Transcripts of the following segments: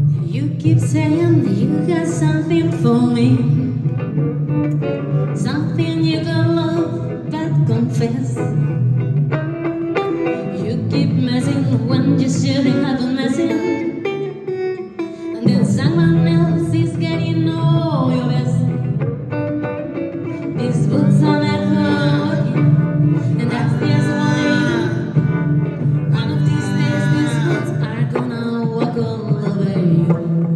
You keep saying that you got something for me, something you don't love but confess. You keep messing when you shouldn't have been messing, and then someone else is getting all your best. These boots are never working, and that's just why one of these days these boots are gonna walk all over you.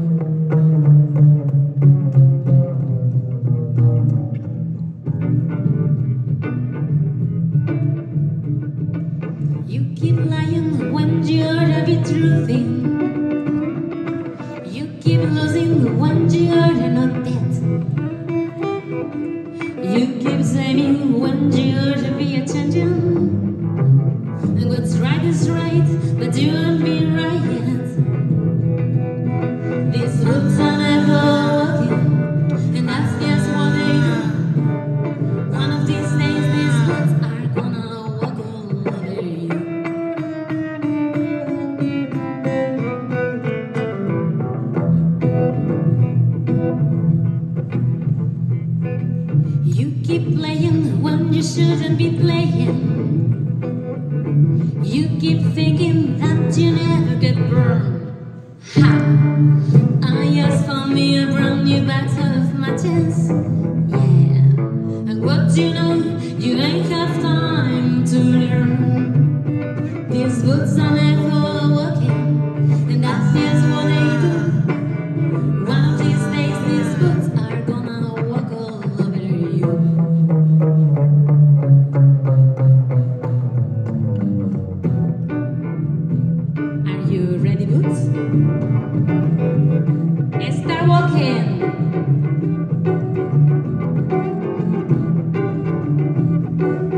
You keep lying when you ought to be truthing. You keep losing when you ought to not dead. You keep saying when you ought to be attention. And what's right is right, but you won't be right yet. These boots are never walking, and that's just what they do. One of these days these boots are gonna walk all over you. You keep playing when you shouldn't be playing. You keep thinking that you never get burned. Ha! I just found me a brand new bottle of matches. Yeah. And what you know, you ain't have time to learn. These boots are never walking, and that's just what they do. One of these days these boots are gonna walk all over you. Are you ready, boots? Start walking.